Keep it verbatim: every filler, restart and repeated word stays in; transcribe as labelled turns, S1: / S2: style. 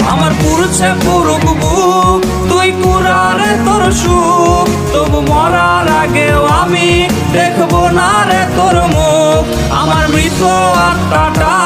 S1: আমার পুরুষে পুরুক বুক তুই কুরারে তোর সুখ, তবু মরার আগেও আমি দেখবো না রে তোর মুখ। আমার মৃত আত্মাটা